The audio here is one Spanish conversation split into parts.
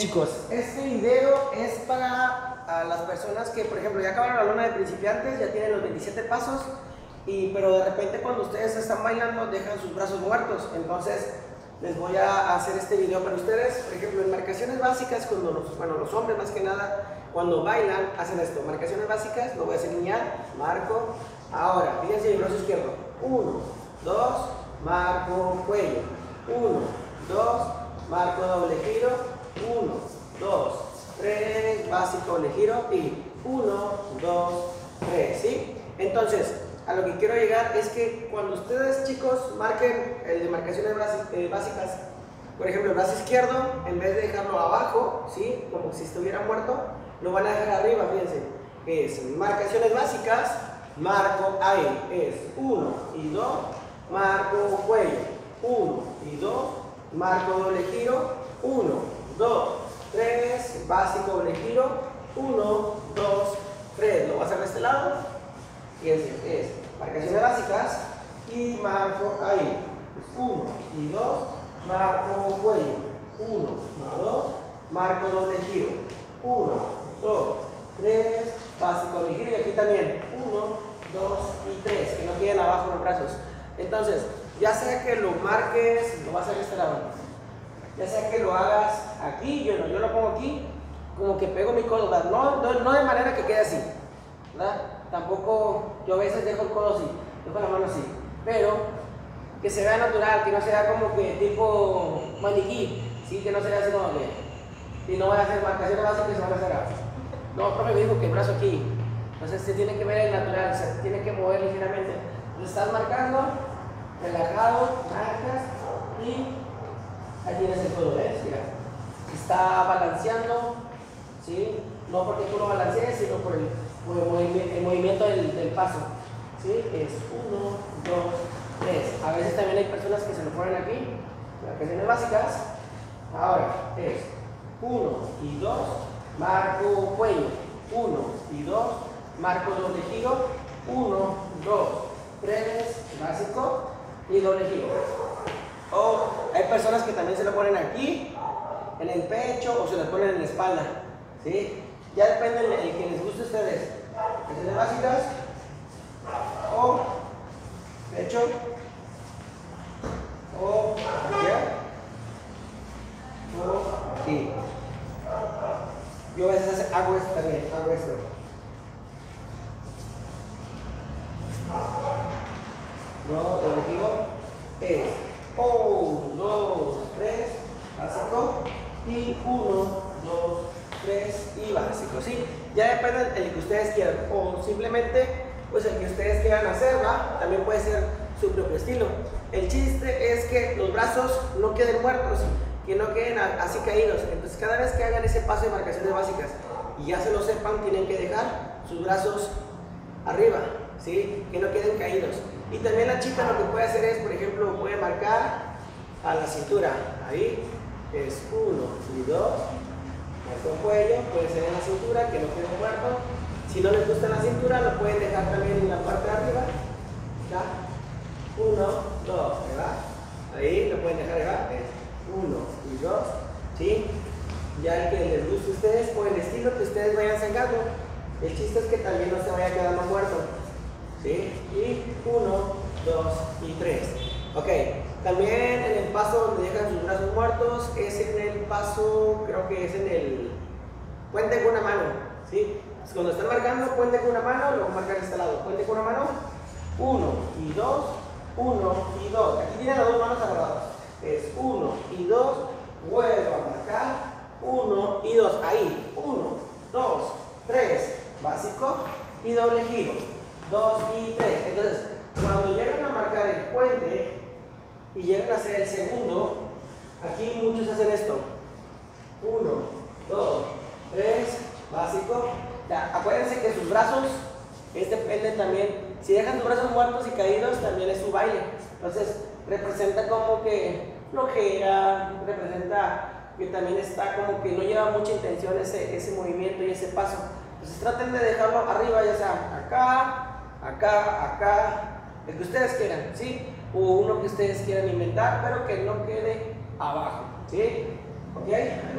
Chicos, este video es para las personas que, por ejemplo, ya acabaron la lona de principiantes, ya tienen los 27 pasos, pero de repente cuando ustedes están bailando dejan sus brazos muertos. Entonces les voy a hacer este video para ustedes. Por ejemplo, en marcaciones básicas, cuando los hombres más que nada, cuando bailan, hacen esto. Marcaciones básicas, lo voy a señalar, marco. Ahora, fíjense mi brazo izquierdo. 1, 2, marco cuello. 1, 2, marco doble giro. 1, 2, 3, básico doble giro y 1, 2, 3, ¿sí? Entonces, a lo que quiero llegar es que cuando ustedes, chicos, marquen el de marcaciones básicas, por ejemplo, el brazo izquierdo, en vez de dejarlo abajo, ¿sí? Como si estuviera muerto, lo van a dejar arriba, fíjense. Es marcaciones básicas, marco ahí, es 1 y 2, marco cuello, 1 y 2, marco doble giro, 1, 2, 3, básico doble giro, 1, 2, 3. Lo voy a hacer de este lado. Fíjense, es marcaciones básicas y marco ahí. 1 y 2, marco cuello. 1, 2, marco doble giro. 1, 2, 3, básico doble giro. Y aquí también 1, 2 y 3, que no queden abajo los brazos. Entonces, ya sea que lo marques, lo vas a hacer de este lado. Ya sea que lo hagas aquí, yo lo pongo aquí, como que pego mi codo, no de manera que quede así, ¿verdad? Tampoco, yo a veces dejo el codo así, dejo la mano así, pero que se vea natural, que no sea como que tipo maniquí, ¿sí? Que no se vea así como que, y no voy a hacer marcaciones básicas y se van a hacer así. No, profe me dijo que el brazo aquí, entonces se tiene que ver el natural, se tiene que mover ligeramente. Entonces estás marcando, relajado, marcas y ahí tienes el codo, ¿ves? Mira, está balanceando, ¿sí? No porque tú lo balancees, sino por el movimiento del paso, ¿sí? Es 1, 2, 3. A veces también hay personas que se lo ponen aquí, marcaciones básicas. Ahora es 1 y 2, marco cuello, 1 y 2, marco doble giro, 1, 2, 3, básico y doble giro. O hay personas que también se lo ponen aquí, en el pecho, o se lo ponen en la espalda, ¿sí? Ya depende del que les guste a ustedes. Marcaciones básicas, o pecho, o aquí, o aquí. Yo a veces hago esto también, hago esto. No, doble giro, es 1, 2, 3, básico, y 1, 2, 3 y básico, ¿sí? Ya depende del que ustedes quieran, o simplemente pues el que ustedes quieran hacer, ¿va? También puede ser su propio estilo. El chiste es que los brazos no queden muertos, que no queden así caídos. Entonces cada vez que hagan ese paso de marcaciones básicas y ya se lo sepan, tienen que dejar sus brazos arriba, ¿sí? Que no queden caídos. Y también la chica lo que puede hacer es, por ejemplo, puede marcar a la cintura. Ahí es 1 y 2. Marco cuello, puede ser en la cintura, que no quede muerto. Si no les gusta la cintura, lo pueden dejar también en la parte de arriba. ¿Ya? 1, 2, ¿verdad? Ahí lo pueden dejar, ¿verdad? Es 1 y 2. ¿Sí? Ya el que les guste a ustedes o el estilo que ustedes vayan sacando. El chiste es que también no se vaya quedando muerto. ¿Sí? Y 1, 2 y 3. Ok, también en el paso donde dejan sus brazos muertos es en el paso, creo que es en el puente con una mano, ¿sí? Cuando están marcando, puente con una mano, luego marcan de este lado, puente con una mano, 1 y 2, 1 y 2. Aquí tienen las dos manos agarradas. Es 1 y 2, vuelvo a marcar, 1 y 2. Ahí, 1, 2, 3, básico y doble giro. 2 y 3. Entonces, cuando llegan a marcar el puente y llegan a hacer el segundo, aquí muchos hacen esto. 1, 2, 3, básico. Ya, acuérdense que sus brazos, depende también. Si dejan sus brazos muertos y caídos, también es su baile. Entonces, representa como que flojera, representa que también está como que no lleva mucha intención ese movimiento y ese paso. Entonces, traten de dejarlo arriba, ya sea acá, acá, el que ustedes quieran, ¿sí? O uno que ustedes quieran inventar, pero que no quede abajo, ¿sí? ¿Ok? Ahí va.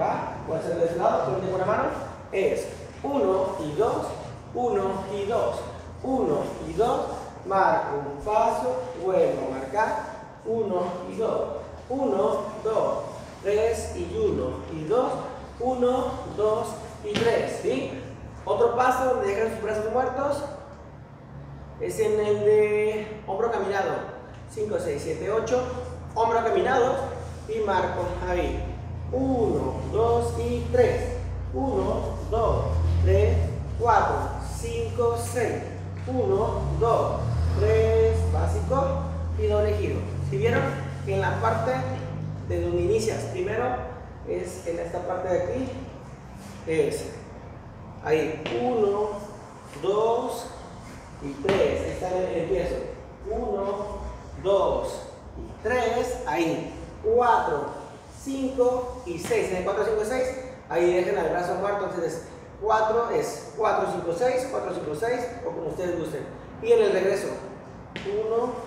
voy a hacer de este lado, con una mano, es 1 y 2, 1 y 2, 1 y 2, marco un paso, vuelvo a marcar, 1 y 2, 1, 2, 3 y 1 y 2, 1, 2 y 3, ¿sí? Otro paso donde dejan sus brazos muertos es en el de hombro caminado, 5, 6, 7, 8, hombro caminado y marco ahí, 1, 2 y 3, 1, 2, 3, 4, 5, 6, 1, 2, 3, básico y doble giro. Si vieron en la parte de donde inicias, primero es en esta parte de aquí, es ahí, 1, 2 y 3, ahí está el empiezo, 1, 2 y 3, ahí, 4, 5 y 6, en el 4, 5, 6, ahí dejen el brazo muerto, entonces 4 es 4, 5, 6, 4, 5, 6, o como ustedes gusten, y en el regreso, 1, 2,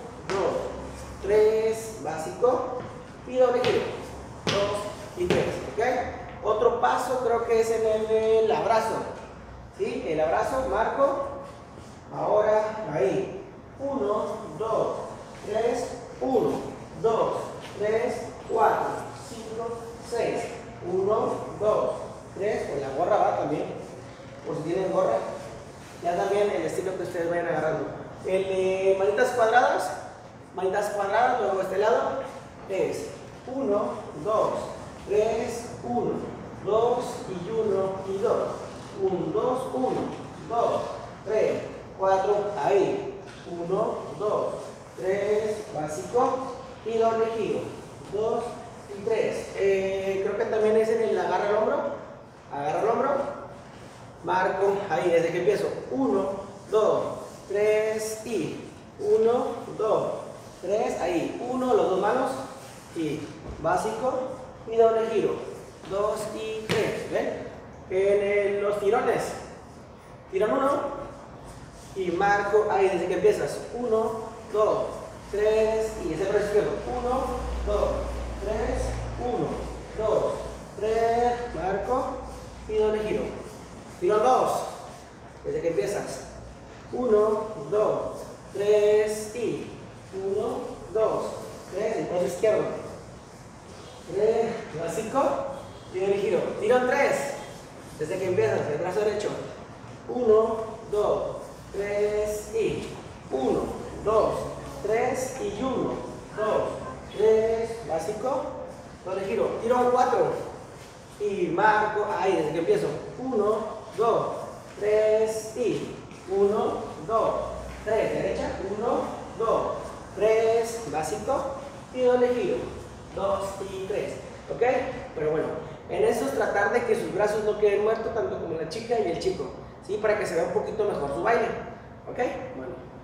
3, básico, y doble giro, 2 y 3, ¿ok? Otro paso creo que es en el abrazo, ¿sí? El abrazo, marco, ahora ahí, 1, 2, 3, 1, 2, 3, 4, 5, 6, 1, 2, 3, con la gorra va también, por si tienen gorra, ya también el estilo que ustedes vayan agarrando. El de manitas cuadradas, luego este lado, es 1, 2, 3, 1, 2 y 1 y 2, 1, 2, 1, 2, 3, 4, ahí, 1, 2, 3, básico y doble giro, 2 y 3. Creo que también es en el agarra el hombro, marco ahí desde que empiezo, 1, 2, 3 y 1, 2, 3, ahí, 1, las dos manos y básico y doble giro, 2 y 3, ¿ven? En los tirones, tirón 1 y marco ahí desde que empiezas, 1, 2, 3 y ese brazo izquierdo, 1, 2, 3, 1, 2, 3, marco y doble giro, tirón 2, desde que empiezas, 1, 2, 3 y 1, 2, 3, el brazo izquierdo, 3, básico y doble giro, tirón 3, desde que empiezas, el brazo derecho, 1, 2, 3 y 1, 2, 3 y 1, 2, 3, básico, doble giro, tirón 4 y marco ahí desde que empiezo, 1, 2, 3 y 1, 2, 3, derecha, 1, 2, 3, básico y doble giro, 2 y 3, ¿ok? Pero bueno, en eso es tratar de que sus brazos no queden muertos tanto como la chica y el chico, ¿sí? Para que se vea un poquito mejor su baile, ¿ok? Bueno.